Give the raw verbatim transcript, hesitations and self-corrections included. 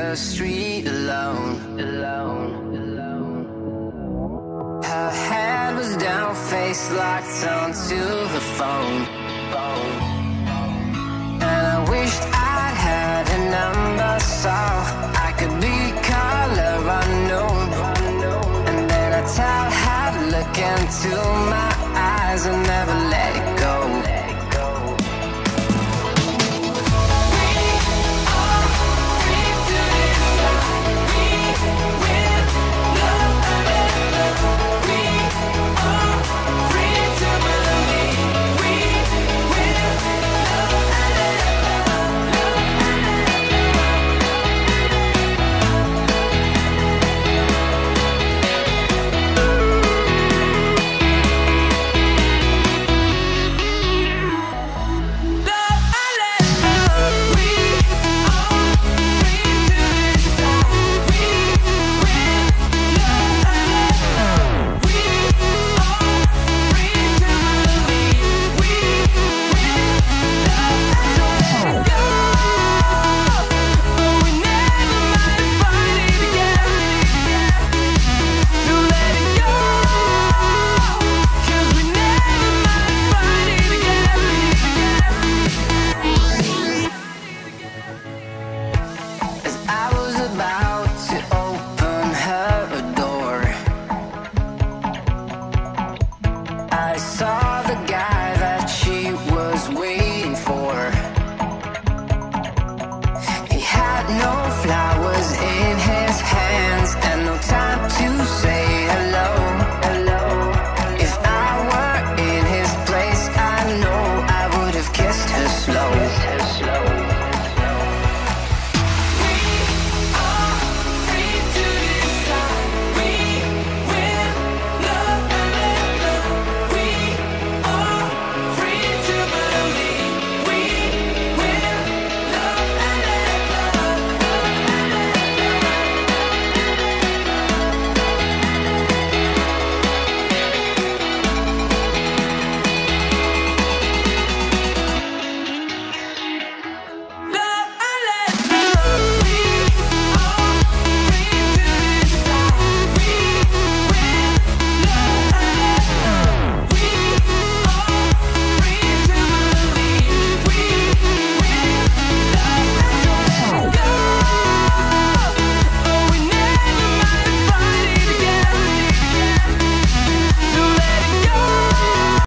the street alone, alone, alone. Her head was down, face locked onto her phone, phone. And I wished I'd had a number so I could be color unknown. And then I tell her to look into my